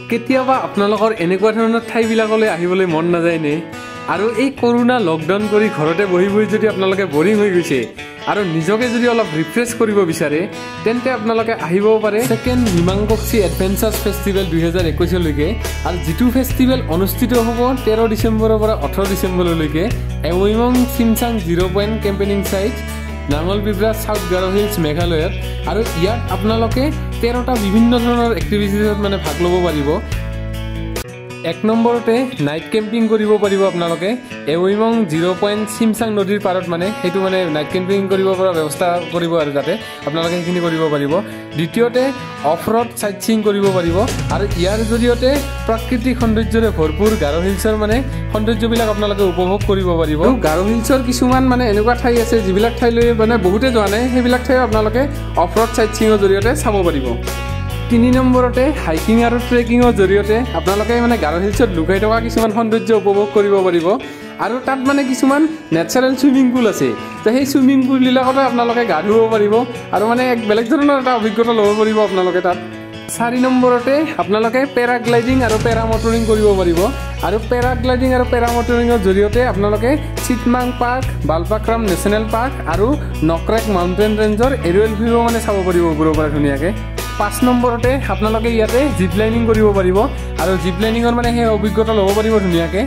কেতিয়াবা আপোনালোকৰ এনেকুৱা ধৰণৰ ঠাইবিলাকলৈ আহিবলৈ মন নাযায় নে? আৰু এই কৰোনা লকডাউন কৰি ঘৰতে বহি বহি যদি আপোনালোকে বৰিং হৈ গৈছে আৰু নিজকে যদি অলপ ৰিফ্ৰেছ কৰিব বিচাৰে তেন্তে আপোনালোকে আহিব পাৰে সেকেন্ড নিমাংকক্ষী এডভেঞ্চাৰ্ছ ফেষ্টিভেল 2021 লৈকে। আৰু যিটো ফেষ্টিভেল অনুষ্ঠিত হ'ব 13 ডিচেম্বৰৰ পৰা 18 ডিচেম্বৰলৈকে এৱৈমং চিমচাং 0 পইণ্ট কেম্পেইনিং সাইট নাঙল বিব্ৰা সাউথ গাৰো হিলছ মেঘালয়ত। আৰু ইয়াত আপোনালোকে 13টা বিভিন্ন ধৰণৰ এক্টিভিটিছত মানে ভাগ ল'ব পাৰিব। 1 নম্বৰতে নাইট কেম্পিং কৰিব পাৰিব আপোনালোকে এৱৈমং 0 পইণ্ট চিমচাং নদীৰ পাৰত, মানে সেইটো মানে নাইট কেম্পিং কৰিব পৰা ব্যৱস্থা কৰিব আৰু তাতে আপোনালোকে সেইখিনি কৰিব পাৰিব। দ্বিতীয়তে অফ ৰোড সাইট সিং কৰিব পাৰিব আৰু ইয়াৰ জৰিয়তে প্ৰাকৃতিক সৌন্দৰ্যৰে ভৰপূৰ গাৰো হিলছৰ মানে সৌন্দৰ্যবিলাক আপোনালোকে উপভোগ কৰিব পাৰিব। গাৰো হিলছৰ কিছুমান মানে এনেকুৱা ঠাই আছে যিবিলাক ঠাইলৈ মানে বহুতে যোৱা নাই, সেইবিলাক ঠাই আপোনালোকে অফ ৰোড সাইট সিঙৰ জৰিয়তে চাব পাৰিব। 3 নম্বৰতে হাইকিং আৰু ট্ৰেকিঙৰ জৰিয়তে আপোনালোকে মানে গাৰো হিলছত লুকাই থকা কিছুমান সৌন্দৰ্য উপভোগ কৰিব পাৰিব। আৰু তাত মানে কিছুমান নেচাৰেল চুইমিং পুল আছে, তো সেই চুইমিং পুলবিলাকতে আপোনালোকে গা ধুব পাৰিব আৰু মানে এক বেলেগ ধৰণৰ এটা অভিজ্ঞতা ল'ব পাৰিব আপোনালোকে তাত। 4 নম্বৰতে আপোনালোকে পেৰাগ্লাইডিং আৰু পেৰামটৰিং কৰিব পাৰিব। আৰু পেৰাগ্লাইডিং আৰু পেৰামটৰিঙৰ জৰিয়তে আপোনালোকে চিটমাং পাৰ্ক, বালপাক্ৰাম নেশ্যনেল পাৰ্ক আৰু নকৰেক মাউণ্টেইন ৰেঞ্জৰ এৰিয়েল ভিউ মানে চাব পাৰিব ওপৰৰ পৰা ধুনীয়াকৈ। 5 নম্বৰতে আপোনালোকে ইয়াতে জিপ লাইনিং কৰিব পাৰিব আৰু জিপ লাইনিঙৰ মানে সেই অভিজ্ঞতা ল'ব পাৰিব ধুনীয়াকৈ।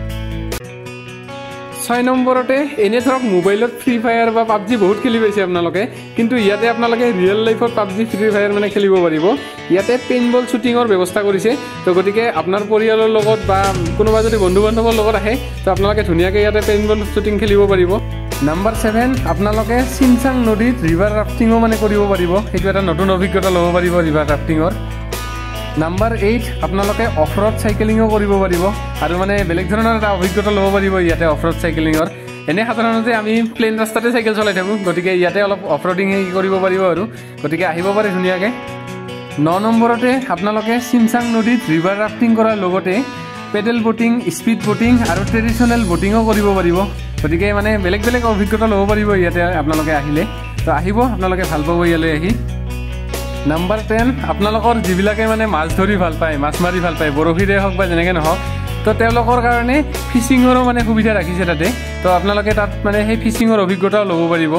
6 নম্বৰতে এনে ধৰক মোবাইলত ফ্ৰী ফায়াৰ বা পাবজি বহুত খেলি পাইছে আপোনালোকে, কিন্তু ইয়াতে আপোনালোকে ৰিয়েল লাইফত পাবজি ফ্ৰী ফায়াৰ মানে খেলিব পাৰিব। ইয়াতে পেইণ্টবল শ্বুটিঙৰ ব্যৱস্থা কৰিছে, তো গতিকে আপোনাৰ পৰিয়ালৰ লগত বা কোনোবা যদি বন্ধু বান্ধৱৰ লগত আহে তো আপোনালোকে ধুনীয়াকৈ ইয়াতে পেইণ্টবল শ্বুটিং খেলিব পাৰিব। নাম্বাৰ 7 আপোনালোকে চিমচাং নদীত ৰিভাৰ ৰাফটিঙো মানে কৰিব পাৰিব, সেইটো এটা নতুন অভিজ্ঞতা ল'ব পাৰিব ৰিভাৰ ৰাফটিঙৰ। নাম্বাৰ 8 আপোনালোকে অফ ৰোড চাইকেলিঙো কৰিব পাৰিব আৰু মানে বেলেগ ধৰণৰ এটা অভিজ্ঞতা ল'ব পাৰিব ইয়াতে অফ ৰোড চাইকেলিঙৰ। এনে সাধাৰণতে আমি প্লেইন ৰাস্তাতে চাইকেল চলাই থাকোঁ, গতিকে ইয়াতে অলপ অফ ৰোডিং কৰিব পাৰিব আৰু গতিকে আহিব পাৰে ধুনীয়াকৈ। 9 নম্বৰতে আপোনালোকে চিমচাং নদীত ৰিভাৰ ৰাফটিং কৰাৰ লগতে পেডেল বটিং, স্পীড বটিং আৰু ট্ৰেডিশ্যনেল বটিঙো কৰিব পাৰিব, গতিকে মানে বেলেগ বেলেগ অভিজ্ঞতা ল'ব পাৰিব ইয়াতে আপোনালোকে আহিলে। তো আহিব, আপোনালোকে ভাল পাব ইয়ালৈ আহি। নাম্বাৰ 10 আপোনালোকৰ যিবিলাকে মানে মাছ ধৰি ভাল পায়, মাছ মাৰি ভাল পায়, বৰশীৰে হওক বা যেনেকৈ নহওক, তো তেওঁলোকৰ কাৰণে ফিচিঙৰো মানে সুবিধা ৰাখিছে তাতে, তো আপোনালোকে তাত মানে সেই ফিচিঙৰ অভিজ্ঞতাও ল'ব পাৰিব।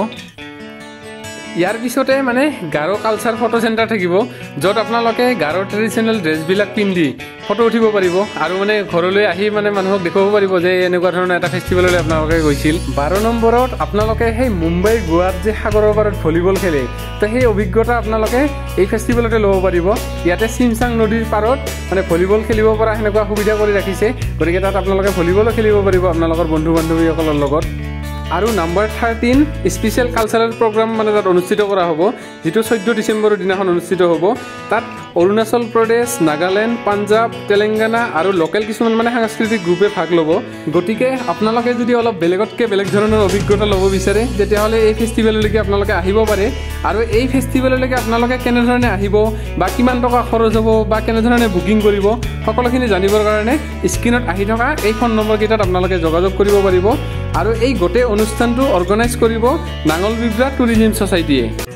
ইয়াৰ পিছতে মানে গাৰো কালচাৰ ফটো চেণ্টাৰ থাকিব, য'ত আপোনালোকে গাৰো ট্ৰেডিশ্যনেল ড্ৰেছবিলাক পিন্ধি ফটো উঠিব পাৰিব আৰু মানে ঘৰলৈ আহি মানে মানুহক দেখুৱাব পাৰিব যে এনেকুৱা ধৰণৰ এটা ফেষ্টিভেললৈ আপোনালোকে গৈছিল। 12 নম্বৰত আপোনালোকে সেই মুম্বাই গোৱাত যে সাগৰৰ পাৰত ভলীবল খেলে, তো সেই অভিজ্ঞতা আপোনালোকে এই ফেষ্টিভেলতে ল'ব পাৰিব। ইয়াতে চিমচাং নদীৰ পাৰত মানে ভলীবল খেলিব পৰা সেনেকুৱা সুবিধা কৰি ৰাখিছে, গতিকে তাত আপোনালোকে ভলীবলো খেলিব পাৰিব আপোনালোকৰ বন্ধু বান্ধৱীসকলৰ লগত। আৰু নাম্বাৰ 13 স্পেচিয়েল কালচাৰেল প্ৰগ্ৰাম মানে তাত অনুষ্ঠিত কৰা হ'ব, যিটো 14 ডিচেম্বৰৰ দিনাখন অনুষ্ঠিত হ'ব। তাত অৰুণাচল প্ৰদেশ, নাগালেণ্ড, পাঞ্জাৱ, তেলেংগানা আৰু লোকেল কিছুমান মানে সাংস্কৃতিক গ্ৰুপে ভাগ ল'ব। গতিকে আপোনালোকে যদি অলপ বেলেগতকৈ বেলেগ ধৰণৰ অভিজ্ঞতা ল'ব বিচাৰে তেতিয়াহ'লে এই ফেষ্টিভেললৈকে আপোনালোকে আহিব পাৰে। আৰু এই ফেষ্টিভেললৈকে আপোনালোকে কেনেধৰণে আহিব বা কিমান টকা খৰচ হ'ব বা কেনেধৰণে বুকিং কৰিব সকলোখিনি জানিবৰ কাৰণে স্ক্ৰীণত আহি থকা এই ফোন নম্বৰকেইটাত আপোনালোকে যোগাযোগ কৰিব পাৰিব। আৰু এই গোটেই অনুষ্ঠানটো অৰ্গেনাইজ কৰিব নাঙল বিব্ৰা টুৰিজিম ছ'চাইটিয়ে।